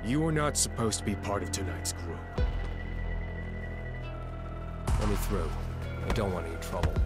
You are not supposed to be part of tonight's group. Let me through. I don't want any trouble.